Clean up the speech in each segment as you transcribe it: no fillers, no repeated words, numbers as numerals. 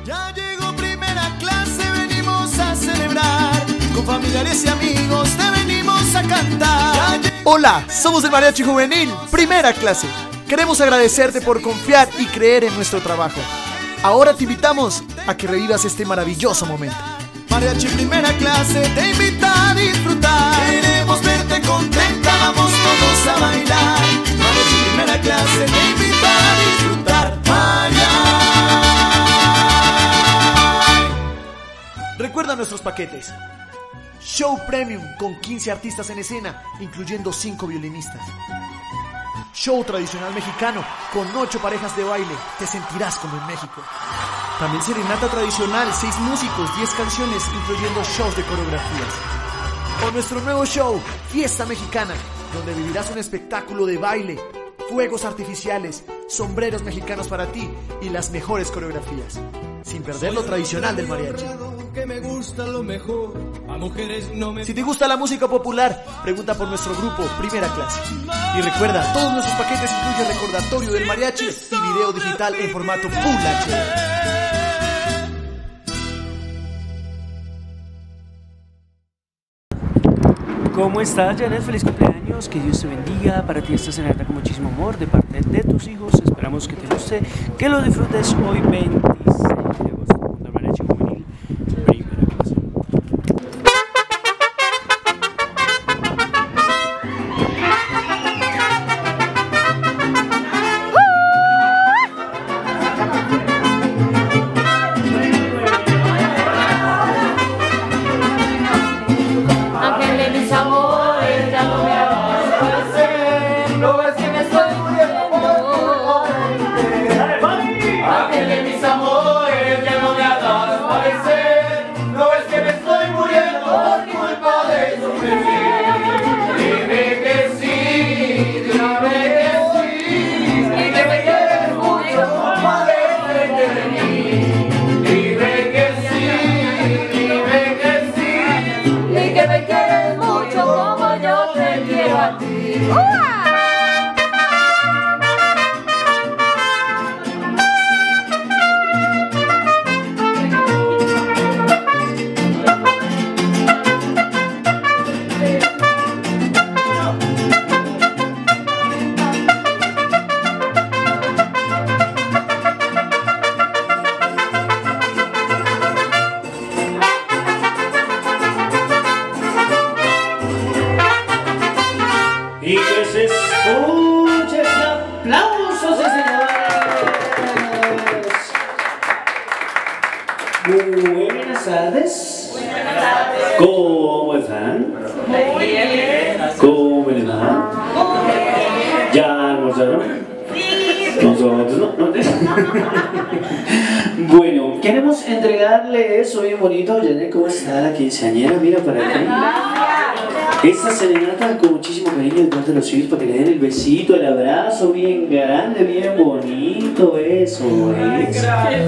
Ya llegó primera clase, venimos a celebrar. Con familiares y amigos te venimos a cantar. Hola, somos el Mariachi Juvenil, primera clase. Queremos agradecerte por confiar y creer en nuestro trabajo. Ahora te invitamos a que revivas este maravilloso momento. Mariachi primera clase te invita a disfrutar. Queremos verte contenta, vamos todos a bailar. Mariachi primera clase te invita a disfrutar. Recuerda nuestros paquetes. Show Premium con 15 artistas en escena, incluyendo 5 violinistas. Show tradicional mexicano con 8 parejas de baile. Te sentirás como en México. También serenata tradicional, 6 músicos, 10 canciones, incluyendo shows de coreografías. O nuestro nuevo show, Fiesta Mexicana, donde vivirás un espectáculo de baile, fuegos artificiales, sombreros mexicanos para ti y las mejores coreografías, sin perder lo tradicional del mariachi. Si te gusta la música popular, pregunta por nuestro grupo Primera Clase. Y recuerda, todos nuestros paquetes incluyen recordatorio del mariachi y video digital en formato Full HD. ¿Cómo estás, Janet? Feliz cumpleaños, que Dios te bendiga. Para ti esta serenata con muchísimo amor de parte de tus hijos. Esperamos que te guste, que lo disfrutes hoy 26 de agosto con el Mariachi Juvenil primera clase. Y que se escuche ese aplauso, sí, señores. Buenas tardes. Buenas tardes. ¿Cómo están? Muy bien. ¿Cómo les va? ¿Ya almorzaron? Sí. Nosotros no. Bueno, queremos entregarle eso bien bonito. Janet, ¿cómo está la quinceañera? Mira para aquí. Esta serenata con muchísimo cariño de parte de los hijos para que le den el besito, el abrazo bien grande, bien bonito, eso es.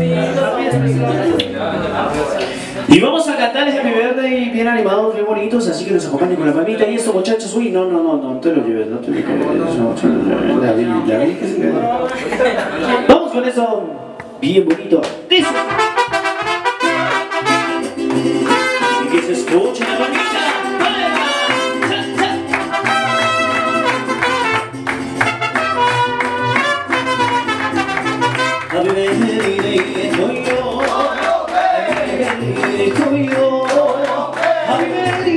Y vamos a cantar Happy Birthday bien animados, bien bonitos, así que nos acompañen con la palmita. Y esto, muchachos, uy, no te lo lleves, no te lo lleves, David, que se quede. Vamos con eso bien bonito. ¡Eso! Y que se escuche la palmita. Happy birthday to you. Happy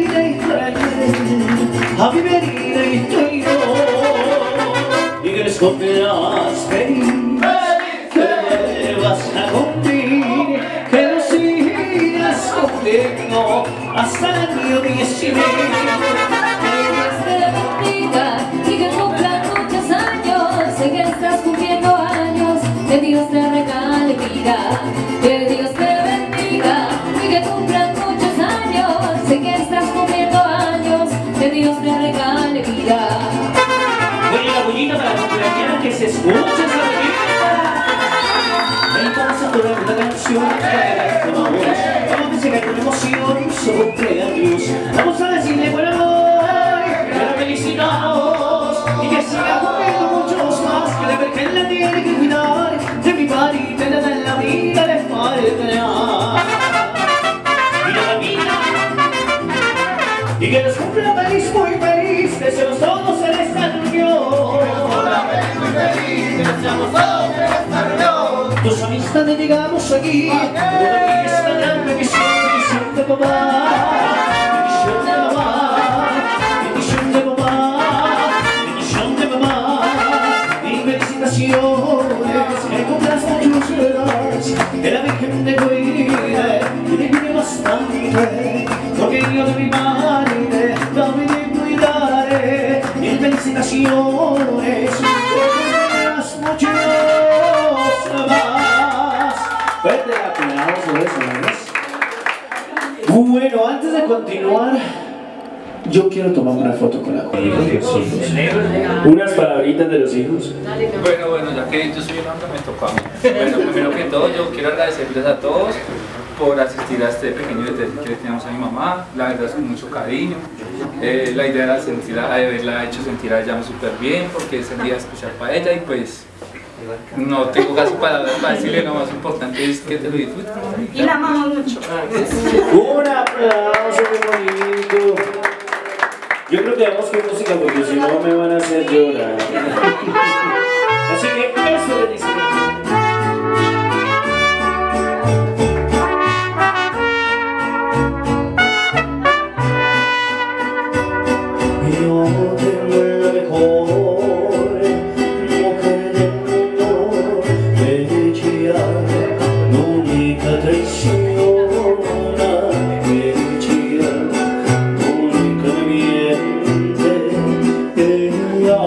birthday to you. Y que les cumplas feliz, que vas a cumplir, que lo sigas conmigo hasta el año 19. Que Dios te bendiga y que cumplan muchos años. Sé que estás cumpliendo años, que Dios te regale vida. Que Dios te bendiga y que cumplan muchos años. Sé que estás cumpliendo años, que Dios te regale vida. Oye, la bullita para la cumpleañera, que se escuche esa bullita. Entonces toda una canción para como vos. Vamos a decir con emoción su cumpleaños. Vamos a decirle buena noche, que la felicitamos y que siga cumpliendo muchos más. Que la Virgen la tiene que cuidar de mi padre y tener en la vida de padre. tus amistades llegamos aquí, toda esta gran bendición de papá, bendición de mamá, bendición de papá, bendición de mamá, y felicitaciones, que cumplas muchos años, que la Virgen te cuide, que te cuide bastante, porque yo de mi madre también te cuidaré, y felicitaciones, que cumplas muchos más. Fuerte el aplauso de eso, ¿no? Bueno, antes de continuar, yo quiero tomar una foto con la hijos. Unas palabritas de los hijos. Bueno, ya que yo soy el hombre, me tocó a mí. Bueno, primero que todo, yo quiero agradecerles a todos por asistir a este pequeño detalle que le tenemos a mi mamá. La verdad es con mucho cariño. La idea era haberla hecho sentir a ella súper bien, porque es el día especial para ella y pues no tengo casi palabras para decirle, lo más importante es que te lo disfrutes. Y la amamos mucho. Un aplauso muy bonito. Yo creo que vamos con música porque si no me van a hacer llorar. Así que eso le dice. Yo tengo la mejor mujer del mundo, ella no única traiciona, ella nunca me miente, ella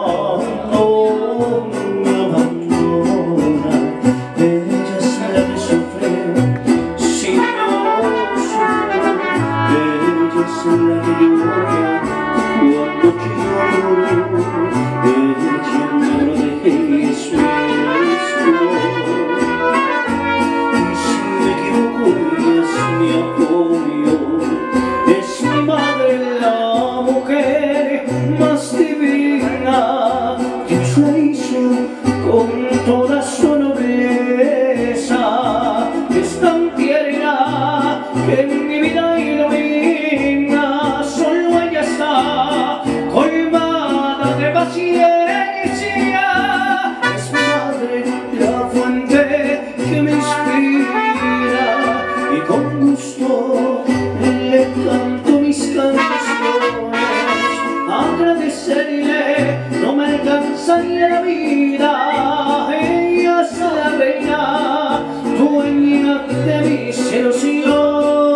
no me abandona, ella es la que sufre si yo sufro, ella es la que llora cuando lloro, ella me protege, es mi escudo. Y si me equivoco, ella es mi apoyo, es mi madre, la mujer más divina. Dios la hizo con toda su nobleza, es tan tierna que en mi vida ilumina. Solo ella está colmada de paciencia, es mi madre, la fuente que me inspira, y con gusto le canto mis canciones. Agradecerle no me alcanzaría la vida, ella es la reina, dueña de mis ilusiones.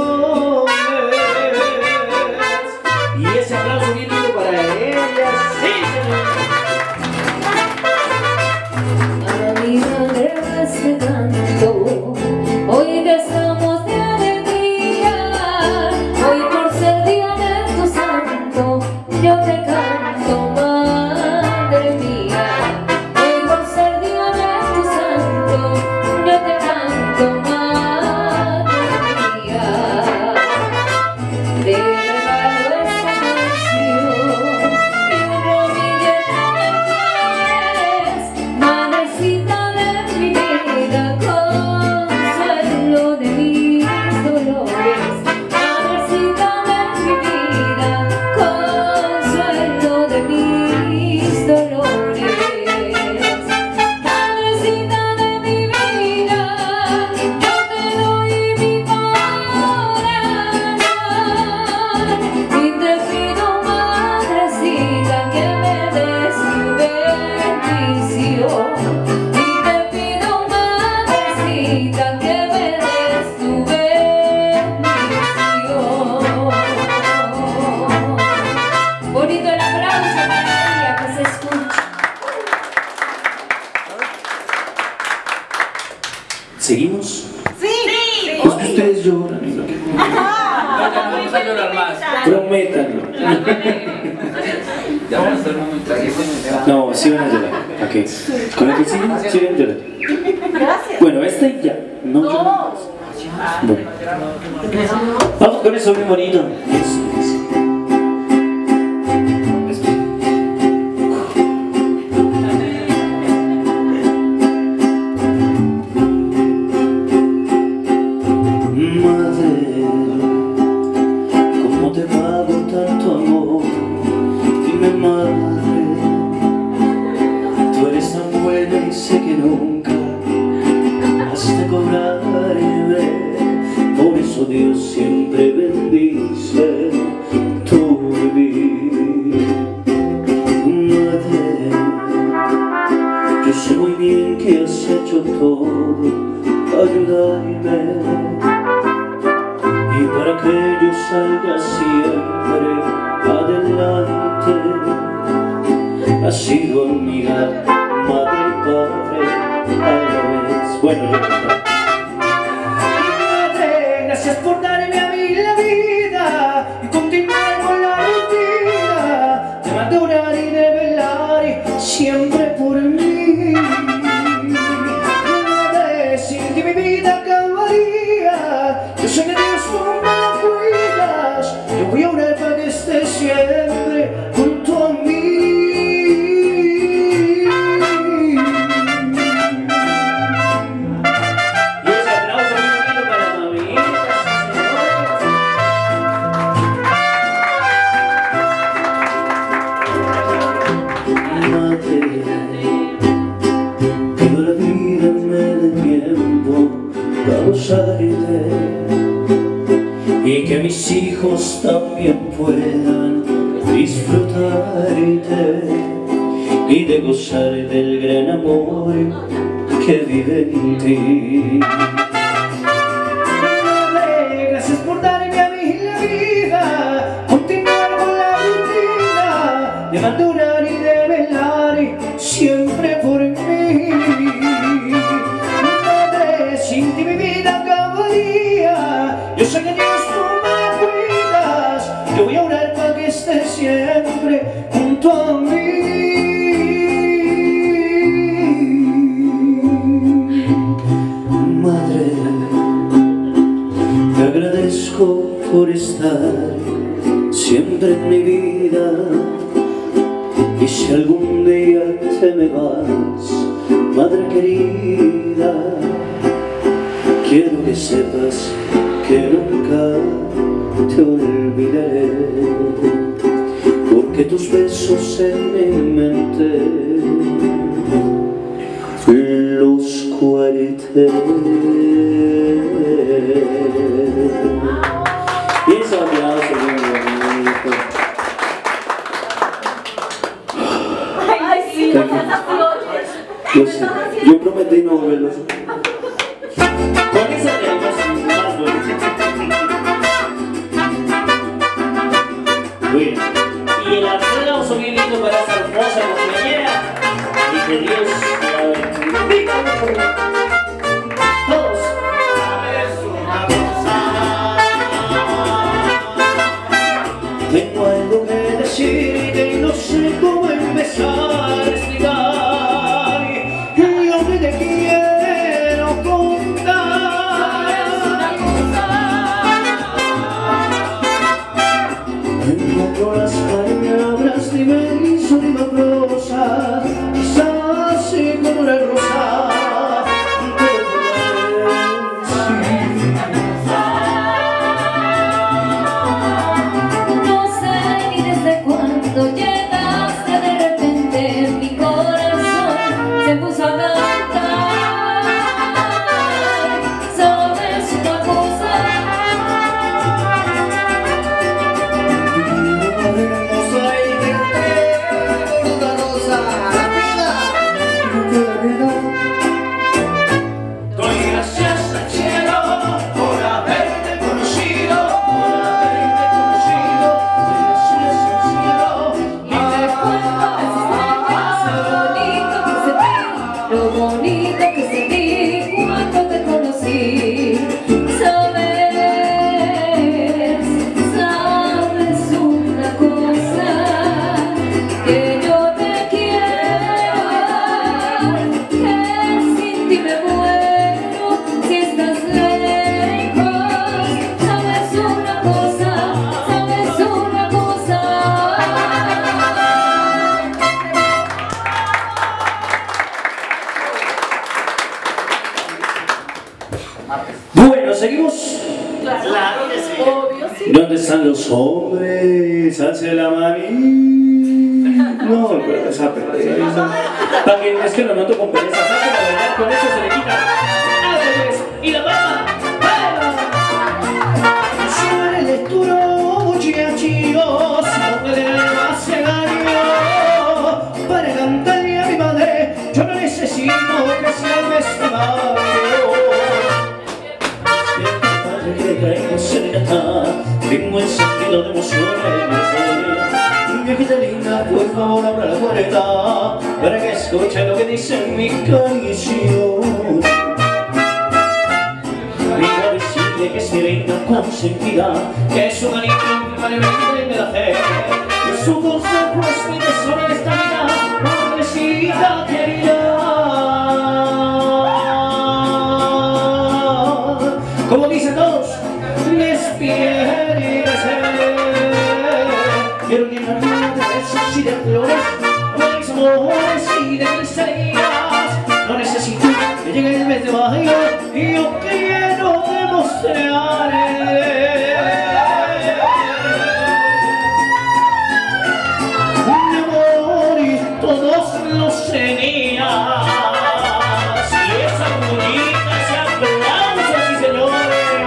Y ese aplauso bien lindo para ella, sí, A mi madre este canto, hoy que estamos de alegría, hoy por ser día de tu santo, yo te canto, madre mía. Hoy por ser día de tu santo, yo te canto, madre mía. Te regalo esta canción y un ramillete de flores, madrecita de mi vida, consuelo de mis dolores, madrecita de mi vida, consuelo de mis dolores, madrecita de mi vida, yo te doy mi corazón y te pido, madrecita, que me des tu bendición, y te pido, madrecita, que me des tu bendición. Bonito el aplauso para ella, que se escucha. ¿seguimos? Sí. Es que ustedes lloran y no quieren. No, ya no vamos a llorar más. Prométanlo. Ya vamos a hacer un momento aquí. No, sí van a llorar. Ok. ¿Con el que siguen? Siguen llorando. Gracias. Bueno, esta y ya. No lloran más. Bueno. Vamos con eso bien bonito. Eso, eso. Madre, ¿cómo te pago tanto amor? Dime, madre, tú eres tan buena y sé que nunca ayudarme, y para que yo salga siempre adelante. Ha sido amiga, madre y padre a la vez. Bueno, yo madre, gracias por darme a mí la vida y continuar con la rutina de madurar y de velar siempre por mí. Madre, sin ti mi vida acabaría. Yo sé que Dios tú me cuidas. Yo voy a orar para que estés siempre junto a mí. Y que mis hijos también puedan disfrutarte y de gozar del gran amor que vive en ti. Madre, gracias por darme a mí la vida, continuar con la rutina de madurar y de velar siempre por mí. Madre, sin ti mi vida acabaría. Yo sé que Dios tú me cuidas. Yo voy a orar para que estés siempre junto a mí. Madre, te agradezco por estar siempre en mi vida. Y si algún día te me vas, madre querida, quiero que sepas que nunca te olvidaré, porque tus besos en mi mente los guardé. Y ese aplauso bien bonito. Ay, sí, no te Yo sé, yo prometí no volverlo a hacer. Con esa tenemos más bonita. Bueno, y el aplauso bien lindo para esa hermosa compañera. Y que Dios la bendiga. Todos. Tengo algo que decirte y no sé cómo empezar a explicar lo que te quiero contar. Encuentro las palabras de beso y vaporosa, quizás sin color rosa. Llegaste de repente, mi corazón se puso a cantar. ¿Sabes una cosa? Doy gracias al cielo por haberte conocido, por haberte conocido. Doy gracias al cielo. Lo bonito que sentí cuando te conocí. Sabes una cosa, que yo te quiero, que sin ti me muero si estás lejos. Sabes una cosa, sabes una cosa. Bueno, seguimos. Claro que sí. Obvio, sí. ¿Dónde están los hombres? Alce la manita. No, pero esa pereza. Para que es que lo noto con pereza. Saque la verdad, con eso se le quita. ¡Ángeles! ¡Y la palma! Suena el duro, muchachos. No me hace daño. Para cantarle a mi madre, yo no necesito que sea este barrio. buen sentido de emoción en mis oídos. Viejita linda, por favor abra la puerta para que escuche lo que dice mi canción. Vengo a decirle que es mi reina consentida, que su cariño permanentemente me da fe, que su consejo es mi tesoro en esta vida, madrecita querida. Como dicen todos, despiértese. Quiero llenarme de besos y de flores, de amores y de miserias. No necesito que llegue el mes de mayo y yo quiero demostrarle mi amor y todos los días. Y esa bonita, ese aplauso, sí señores.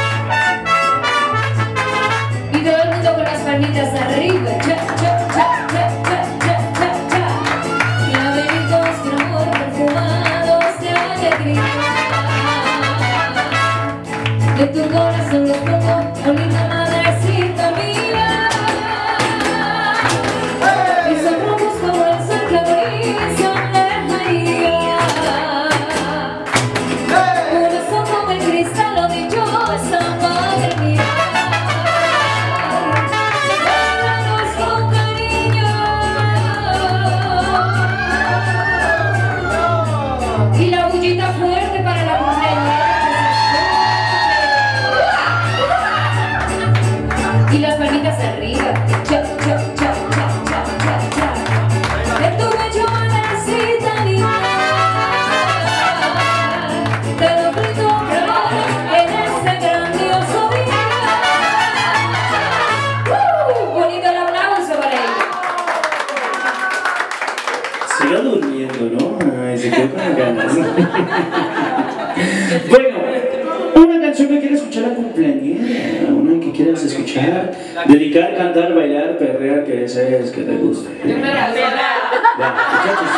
Y todo el mundo con las palmitas arriba. Cha, cha, cha, cha, cha, cha, cha, cha. Laberintos de amor perfumados de alegría. De tu corazón los pongo, oh linda madrecita mía. Y son rojos como el sol que brilla en lejanía. Corazón como el cristal, lo dichosa madre mía. Sepáranos con cariño. Y la bullita fuerte para la cumpleañera. Y las palmitas arriba. Cha, cha, cha, cha, cha, cha, cha. De tu pecho madrecita linda. Te lo grito en este grandioso día. Bonito el aplauso para ella. Siga durmiendo, ¿no? Ay, se quedó con ganas. Bueno, una canción que quiere escuchar la cumpleañera, una que quieras escuchar, dedicar, cantar, bailar, perrear, que desees que te guste. Ya, muchachos.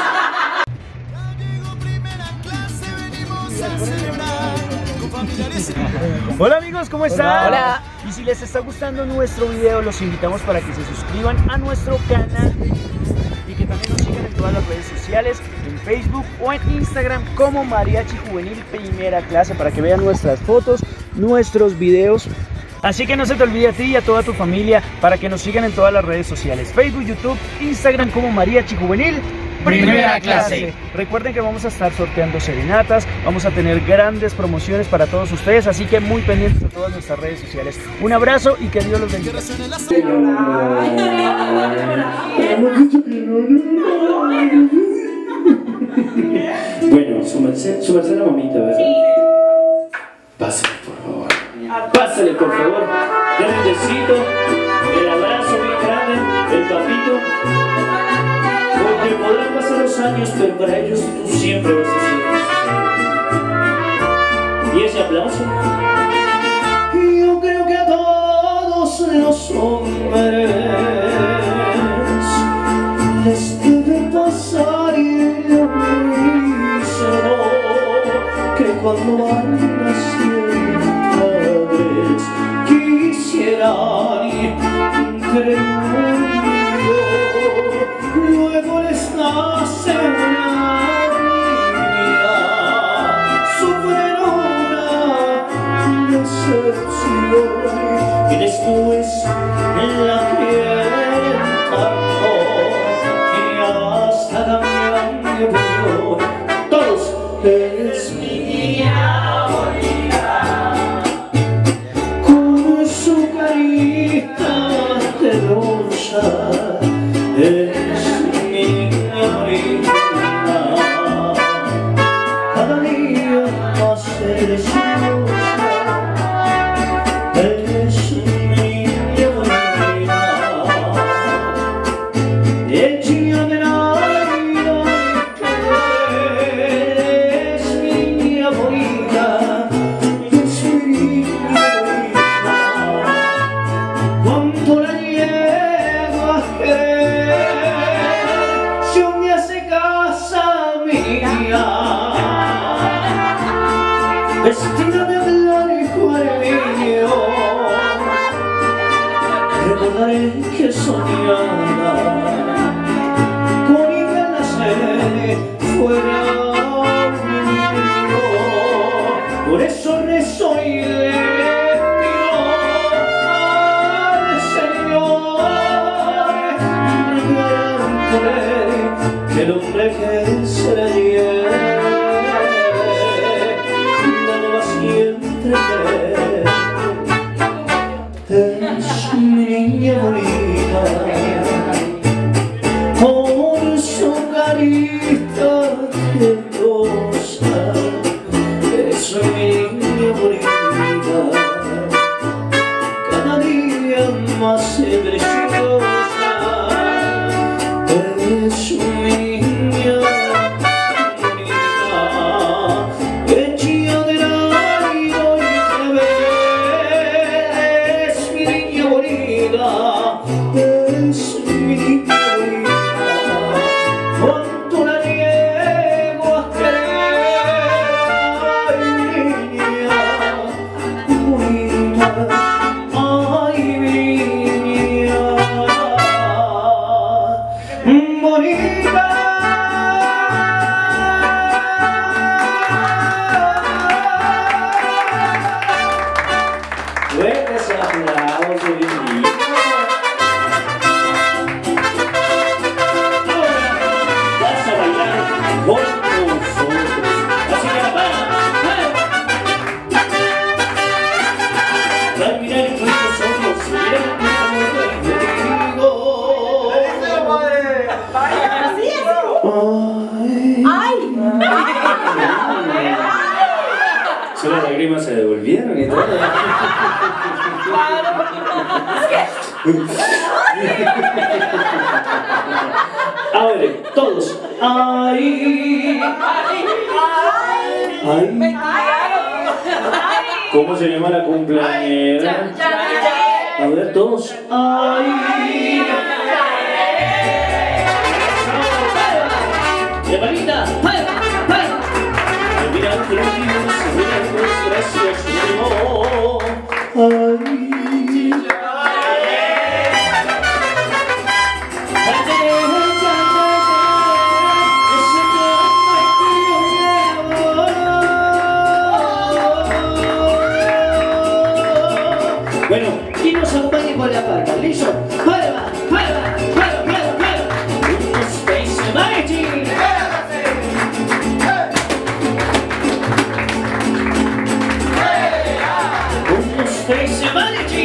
Hola amigos, ¿cómo están? Hola. Y si les está gustando nuestro video, los invitamos para que se suscriban a nuestro canal de YouTube y que también nos sigan en todas las redes sociales, en Facebook o en Instagram como Mariachi Juvenil Primera Clase, para que vean nuestras fotos, nuestros videos. Así que no se te olvide a ti y a toda tu familia para que nos sigan en todas las redes sociales, Facebook, YouTube, Instagram como Mariachi Juvenil Primera Clase. Recuerden que vamos a estar sorteando serenatas, vamos a tener grandes promociones para todos ustedes, así que muy pendientes de todas nuestras redes sociales. Un abrazo y que Dios los bendiga. Bueno, su merced la mamita, ¿verdad? Pásale, por favor. Pásale, por favor. Dale un besito, el abrazo bien grande, el papito. Porque podrán pasar los años, pero para ellos tú siempre vas a ser. Y ese aplauso. Yo creo que a todos los hombres les debe pasar y lo mismo, que cuando van naciendo padres quisieran creer. Luego les nace una niña, sufren una decepción y después la quieren tanto y hasta cambian de opinión. Todos, es mi niña bonita, con su carita de rosa. Cada día más preciosa, es mi niña bonita. Ella me la es mi niña bonita, es mi niña bonita. Cuánto la llevo a querer, si un día se casa mía, vestida de blanco armiño, recordaré que soñaba con ir a nacer fuera mío. Por eso rezo y le pido al Señor gran poder que el hombre que se le lleve nada más siempre es mi niña bonita, con su carita de rosa. Es mi niña bonita, cada día más preciosa. Es mi niña bonita, hecha de aire y clavel. Es mi niña bonita, es mi niña bonita. Cuánto la llego a querer, ay mi niña bonita, ay mi niña bonita. Fuertes aplausos, bien lindo. Ahora vas a bailar con nosotros. Así que va a mirar con tus ojos, mira cómo te digo. ¡Ay! Solo las lágrimas se devolvieron y todo. A ver, todos. Ay. Ay. ¿Cómo se llama la cumpleañera? A ver, todos. Ay. ¡Llamadita! Mira que los niños se miran con gracias, bueno, y nos acompañen con la palma, ¿listo? ¡Palma! ¡Palma! ¡Palma! ¡Palma! ¡Palma! Space Humanity. Space Humanity.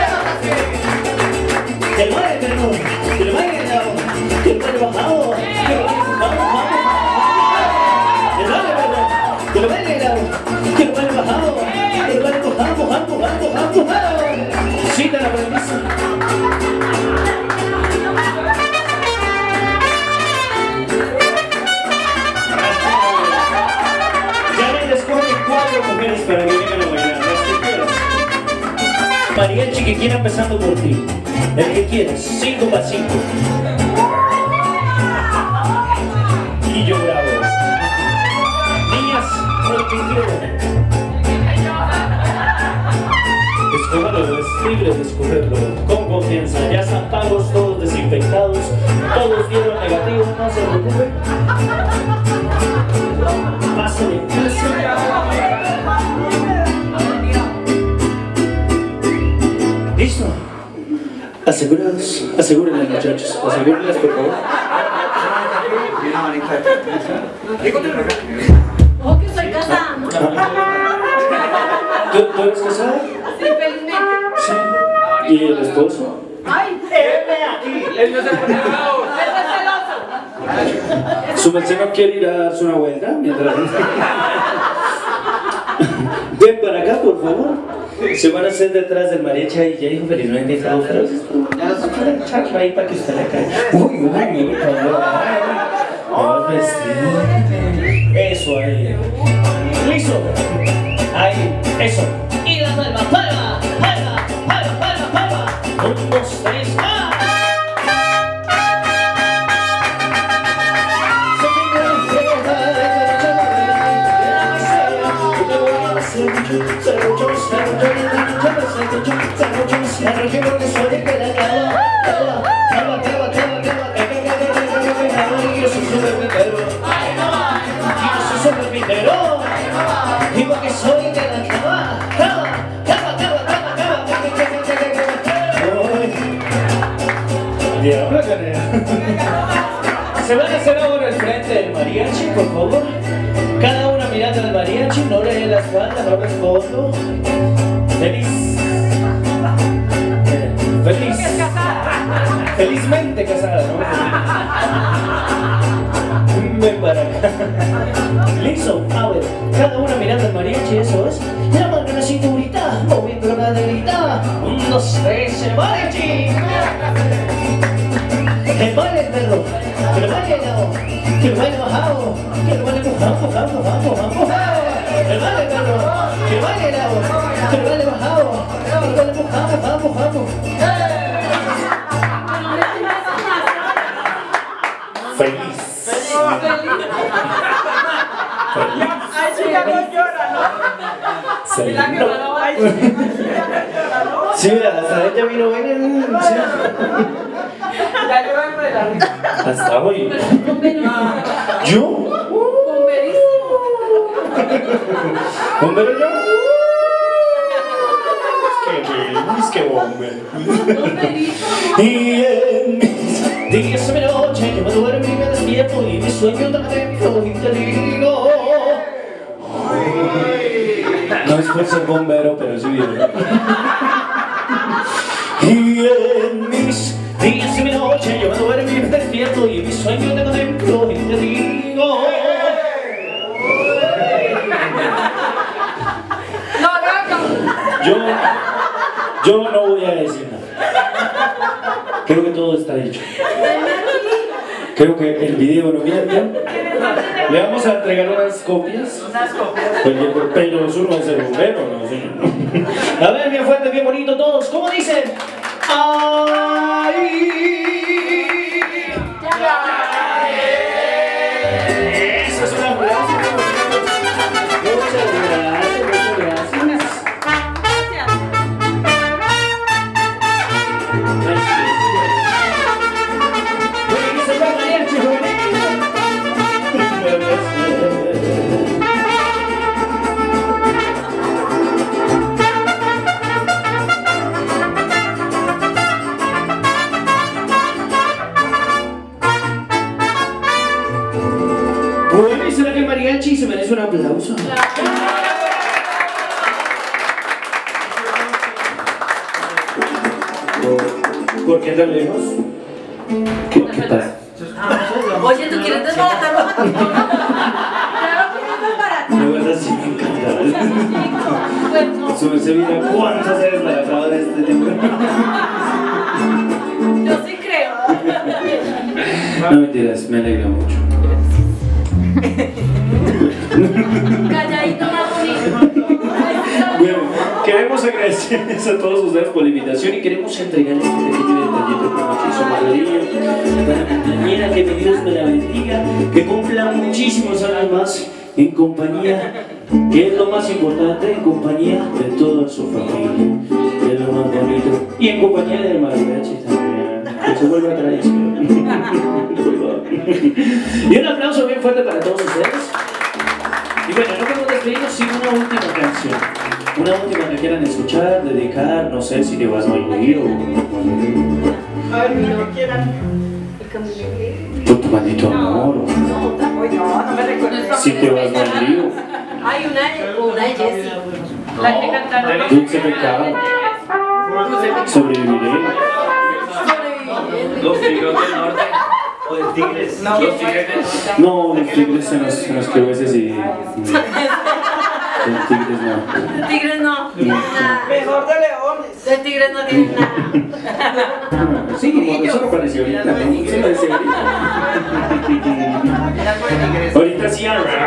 Que lo baile, perro, que lo baile, que lo baile bajado, que lo baile bajado, que lo baile, perro, que lo baile, que lo baile bajado, que lo baile bajado. Cita la premisa. Ya les escoge 4 mujeres para que vengan a bailar, las que quieras. Mariachi que quiera empezando por ti. El que quieras, 5 para 5. Y yo bravo. Niñas, por tu tierra. Escójalo, es libre de escogerlo. Con confianza, ya están pagos, todos desinfectados. Todos dieron negativo, no se preocupen. Pásale, pásale. ¿Listo? Asegurados, asegúrenlas muchachos, asegúrenlas por favor. Oh, que soy casada, ¿no? ¿Tú eres casada? Sí, felizmente. Sí. ¿Y el esposo? ¡Ay! Él no se pone bravo. ¡Eso es celoso! ¿Su merced no quiere ir a darse una vuelta mientras... Ven para acá, por favor. Se van a hacer detrás del mariachi y ya dijo felizmente estamos feroces. Chacho ahí para que usted le caiga. Uy, mi vamos vestido. Eso ahí. Listo. Ahí, eso. Y la palma, palma, palma, palma, palma, palma. 1, 2, 3, ¡ah! Se la espalda, no respondo. Felizmente casada, ¿no? Ven para acá. Listo, a ver, cada una mirando al mariachi, eso es. La mano en la cinturita, moviendo la caderita. 1, 2, 3, el mariachi. Que baile el perro, que lo baile helado, que lo baile bajado, que lo baile mojado. Que baile el perro, que baile helado, que lo baile bajado, que lo baile mojado. Feliz. Ay, sí, ya no llora, ¿no? Feliz. La que va a ay, sí, ya no. Sí, mira, hasta ella vino bien. Ya lloró en la risa. Hasta hoy. ¿Yo? ¿Bombero yo? Es que bombero. Y en mis días de noche yo me duermo y me despierto y mi sueño tan adentro y te digo. No es por ser bombero, pero sí bien. Y en mis días de noche yo me duermo y me despierto y mi sueño te contemplo y te digo. Yo no voy a decir nada. Creo que todo está dicho. Creo que el video no miente. Le vamos a entregar unas copias. Pero eso no es el bombero, ¿no? Sí. A ver, bien fuerte, bien bonito todos. ¿Cómo dicen? ¡Ay! Eso es un aplauso. Muchas gracias. Bueno, ¿y será que el mariachi se merece un aplauso? ¿Por qué tan lejos? ¿Qué pasa? Oye, ¿tú quieres desbaratarlo? Claro, quieres desbaratar. Me vas así, me encanta. Subirse vida, ¿cuánto se desbarataba de este tiempo? Yo sí creo. No mentiras, me alegra mucho. Calladito más bonito. Bueno, queremos agradecerles a todos ustedes por la invitación y queremos entregarles este pequeño detallito con muchísimo cariño para mi compañera, que mi Dios me la bendiga, que cumpla muchísimos años más en compañía, que es lo más importante, en compañía de toda su familia, que es lo más bonito, y en compañía del mariachi también, que se vuelva a traer. Y un aplauso bien fuerte para todos ustedes. Y bueno, no podemos despedirnos sin una última canción. Una última que quieran escuchar, dedicar, no sé si te vas a oír o... A ver, no quieran. Por tu maldito amor. No me recuerdo. Si te vas a oír. Hay una de Jessie. La que cantaron. Dulce pecado. Sobreviviré. Los tigres del norte. ¿O de tigres? No, los tigres del norte. No, los tigres en los que a veces y... Los tigres no. De tigres no. Mejor de leones. De tigres no tienen nada. Sí, como eso me pareció ahorita, ¿no? Eso me pareció ahorita. Ahorita sí.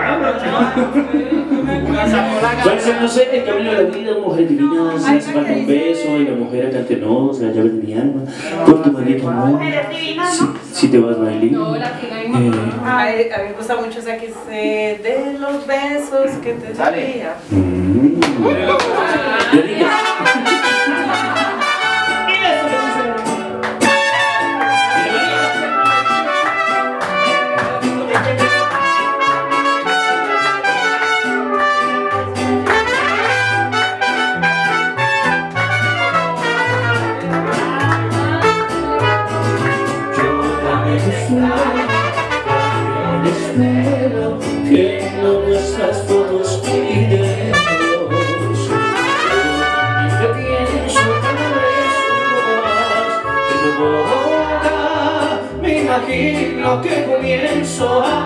Pues no sé, el camino de la vida, mujer divina, si hace falta un beso, y la mujer acá ante nos, la llave de mi alma, por tu maldito amor, si te vas a bailar. A mí me gusta mucho esa que se de los besos que te daría. Espero que no nuestras fotos queden. imagino que comienzo a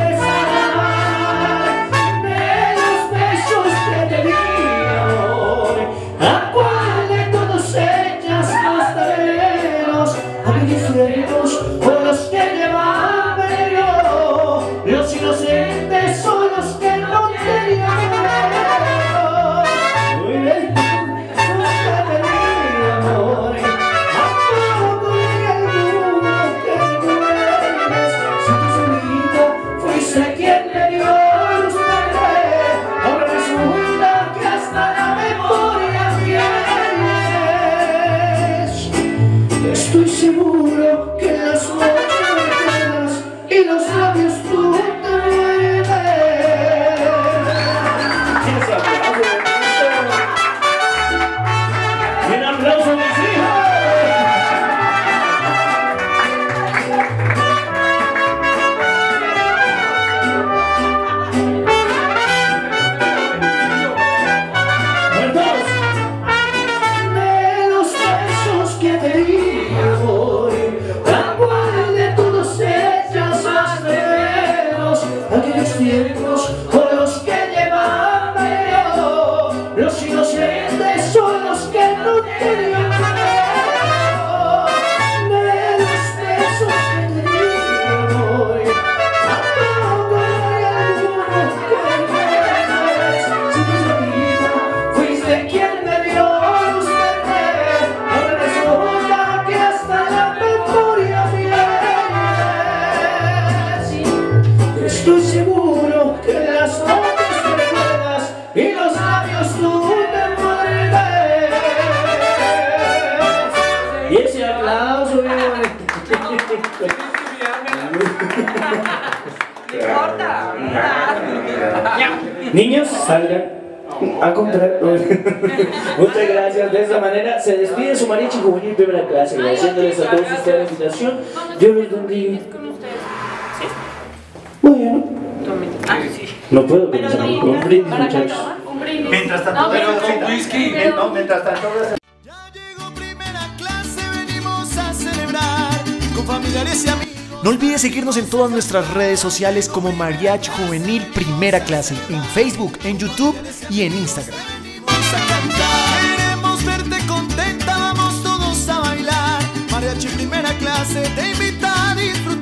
besar de los besos que te di, amor. ¿A cuál de todos ellas más daremos? Aquellos sueños con los que llevaba yo. Los inocentes son los que no tenían miedo. Muy bien, los que te di, amor. Fuiste quien me dio luz verde, ahora resulta que hasta la memoria tienes. Estoy seguro que en las noches y los labios tú te mueves. Un aplauso, mis hijos. Aquellos tiempos con los que llevaba yo. Los inocentes son los que no tenían miedo. De los besos que te di, amor. Tampoco hay alguno que niegues. Si tu vida fuiste quien me dio luz verde, ahora resulta que hasta la memoria tienes. Estoy seguro que las noches te recuerdas y los labios tú te mueves. Y ese aplauso, No importa. niños, salgan a comprar. Muchas gracias. De esta manera se despide su mariachi juvenil primera clase, agradeciéndoles a todos ustedes la invitación. Dios los bendiga. Bueno, no puedo pensar un brindis, muchachos. Mientras tanto, whisky. mientras tanto. Ya llegó primera clase, venimos a celebrar con familiares y amigos. No olvides seguirnos en todas nuestras redes sociales como Mariachi Juvenil Primera Clase, en Facebook, en YouTube y en Instagram. Venimos a cantar, queremos verte contenta, vamos todos a bailar. Mariachi Primera Clase te invita a disfrutar.